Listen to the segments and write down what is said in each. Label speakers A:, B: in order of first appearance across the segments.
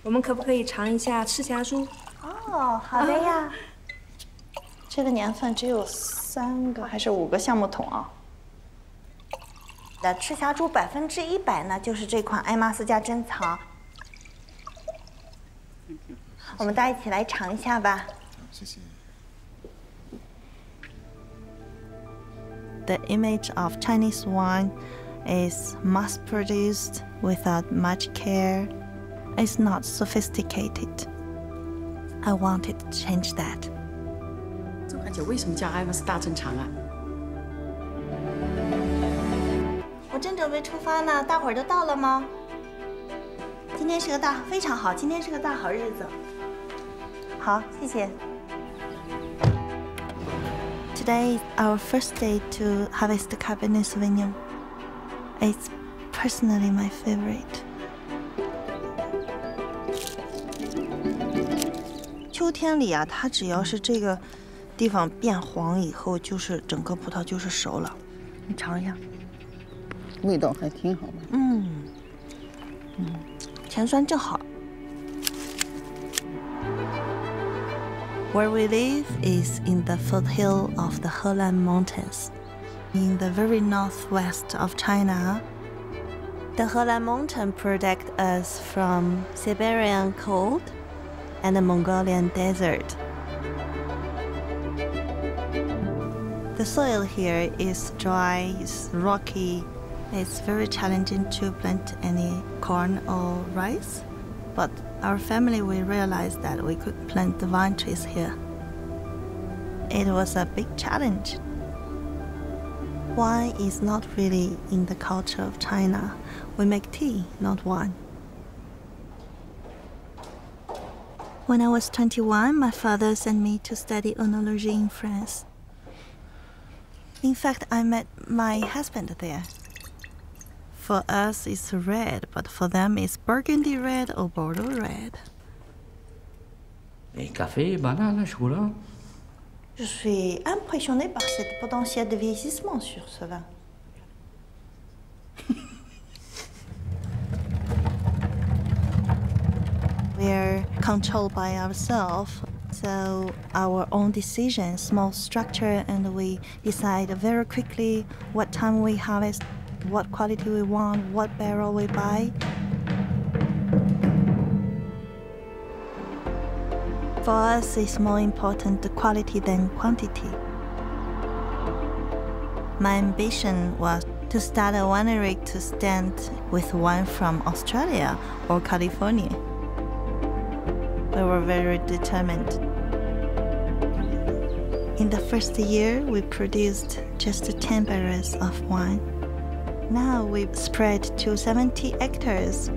A: 我们可不可以尝一下赤霞珠？
B: 哦，好的呀。这个年份只有3个还是5个橡木桶啊？的赤霞珠100%呢，就是这款艾玛斯加珍藏。我们大家一起来尝一下吧。
C: 谢谢。
B: The image of Chinese wine is mass-produced without much care. It's not sophisticated. I wanted to change that.
D: 这款酒为什么叫艾玛斯大珍藏啊？
B: 我正准备出发呢，大伙儿都到了吗？今天是个非常好，今天是个大好日子。好，谢谢。 Today is our first day to harvest Cabernet Sauvignon. It's personally my favorite. 秋天里啊，它只要是这个地方变黄以后，就是整个葡萄就是熟了。你尝一下，
E: 味道还挺好的。
B: 甜酸正好。 Where we live is in the foothill of the Helan Mountains, in the very northwest of China. The Helan Mountain protect us from Siberian cold and the Mongolian desert. The soil here is dry, is rocky. It's very challenging to plant any corn or rice, but our family, we realized that we could plant the vine trees here. It was a big challenge. Wine is not really in the culture of China. We make tea, not wine. When I was 21, my father sent me to study oenology in France. In fact, I met my husband there. For us, it's red, but for them, it's burgundy red or Bordeaux red.
F: Et café, banane, chocolat.
B: Je suis impressionnée par cette potentiel de vieillissement sur ce vin. We're controlled by ourselves, so our own decision, small structure, and we decide very quickly what time we harvest, what quality we want, what barrel we buy. For us, it's more important the quality than quantity. My ambition was to start a winery to stand with wine from Australia or California. We were very determined. In the first year, we produced just 10 barrels of wine. Now we've spread to 70 hectares.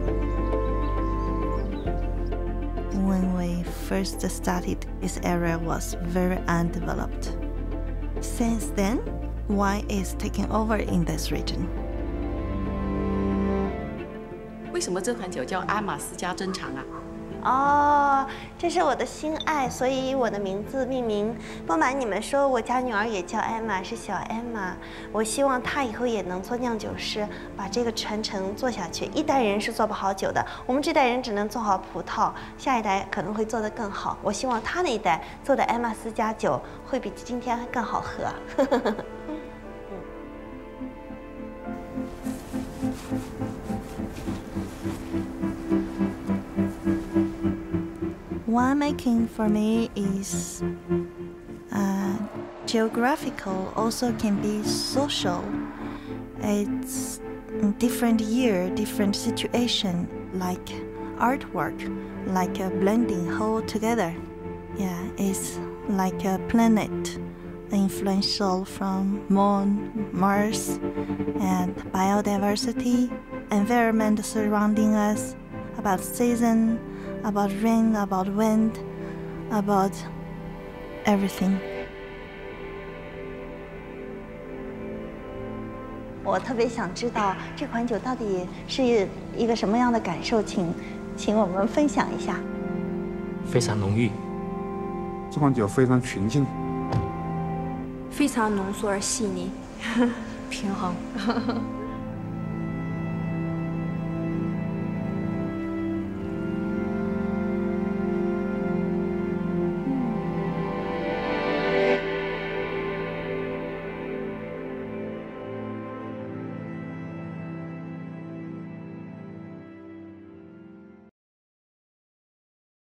B: When we first started, this area was very undeveloped. Since then, wine is taking over in this region.
D: 为什么这款酒叫艾玛斯加珍藏啊？
B: 哦，这是我的心爱，所以以我的名字命名。不瞒你们说，我家女儿也叫艾玛，是小艾玛。我希望她以后也能做酿酒师，把这个传承做下去。一代人是做不好酒的，我们这代人只能做好葡萄，下一代可能会做得更好。我希望她那一代做的艾玛斯加酒会比今天更好喝。Winemaking for me is geographical, also can be social. It's different year, different situation, like artwork, like a blending whole together. Yeah, it's like a planet, influential from Moon, Mars, and biodiversity, environment surrounding us, about season, about rain, about wind, about everything. 我特别想知道这款酒到底是一个什么样的感受，请我们分享一下。
F: 非常浓郁。
C: 这款酒非常纯净，
A: 非常浓缩而细腻，
G: 平衡。